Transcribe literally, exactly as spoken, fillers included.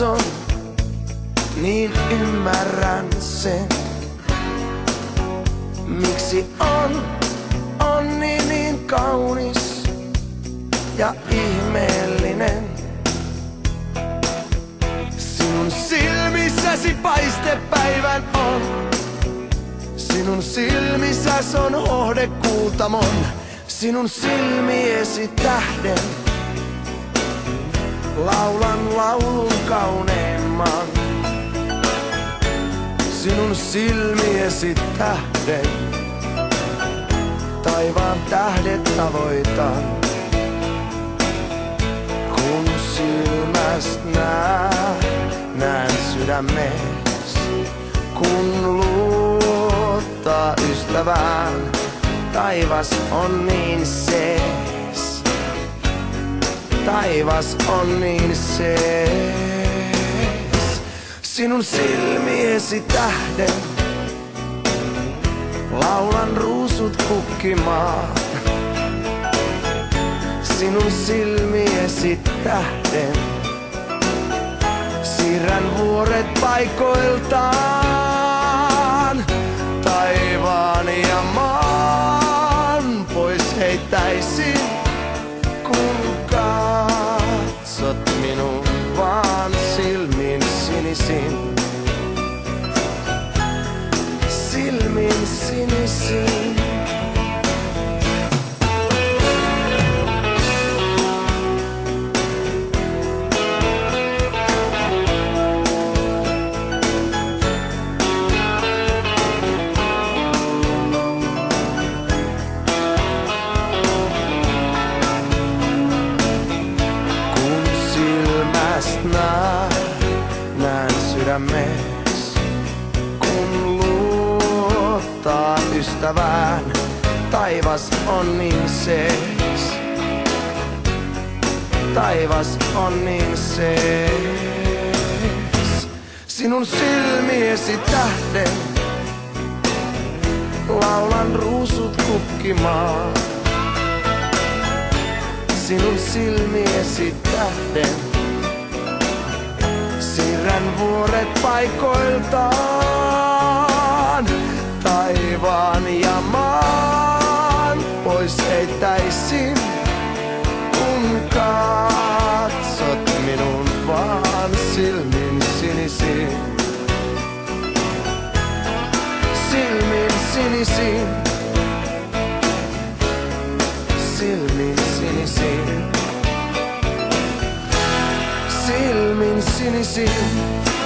on, niin ymmärrän sen. Miksi on, on niin, niin kaunis ja ihmeellinen. Sinun silmissäsi paistepäivän on. Sinun silmissäs on hohde kultamon. Sinun silmiesi tähden laulan laulun kauneimman. Sinun silmiesi tähden taivaan tähdet tavoitan. Kun silmäst näen, näen sydämes. Kun luottaa ystävään, taivas on niin sees. Taivas on niin sees. Sinun silmiesi tähden laulan ruusut kukkimaan. Sinun silmiesi tähden siirrän vuoret paikoiltaan. Taivaan ja maan pois heittäisin, kun katsot minun vaan silmin sinisin. Silmin sinisin. Näen sydämes, kun luottaa ystävään, taivas on niin sees. Taivas on niin sees. Sinun silmiesi tähden laulan ruusut kukkimaan. Sinun silmiesi tähden siirrän vuoret paikoiltaan. Taivaan ja maan pois heittäisin, kun katsot minun vaan silmin sinisin. Silmin sinisin. Silmin sinisin. Silmin sinisin.